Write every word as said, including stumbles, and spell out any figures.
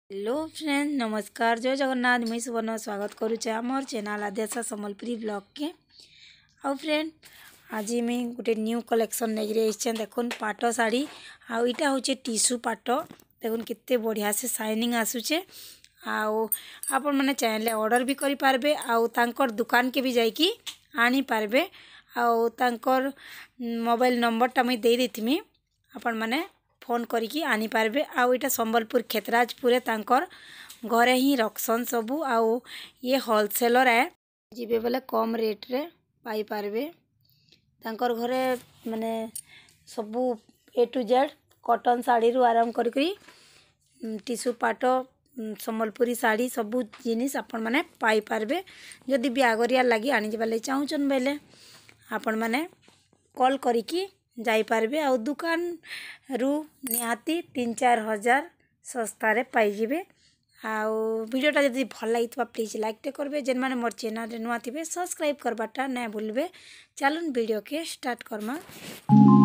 Hello friend नमस्कार जय जगन्नाथ मुई सुवर्ण स्वागत करुचे आमर चैनल आद्रेस सम्बलपुरी ब्लॉग के। आउ फ्रेंड आज मुई गोटे न्यू कलेक्शन नहीं देखुन पाट साड़ी आउ इटा हूँ टिश्यू पाट देखुन केते बढ़िया से शाइनिंग आसुचे। आउ आपण मैंने चाहे ऑर्डर भी करि पारबे आउ तांकर दुकान के भी जाइकी आनी पारबे। आउ तांकर मोबाइल नंबर टा मुई दे देथिमी आपण माने फोन करिकी आनी पारबे। आउ इटा संबलपुर खेतराजपुर तांकर घरे ही रखसन सबू। आउ ये होलसेलर है जीवे बोले कम रेट रे पाई पारबे। तांकर घरे माने सबू A to Z cotton sari रु आरंभ करी टिश्यू पाट संबलपुरी साड़ी सबू जिनिस आपण माने पाई पारबे। जदि बियागरिया लगी आनी जबा ले चाहूचन बेले आपण माने कॉल करिकी जाई पारबे। आउ दुकान रु निहाती तीन चार हजार सस्तारे पाई जिबे। आउ वीडियोटा जदि भल लगी प्लीज लाइक टे करबे। जेन माने मोर चैनल रे नुआ थिबे सब्सक्राइब करबाटा ना भूलबे। चलन वीडियो के स्टार्ट करमा।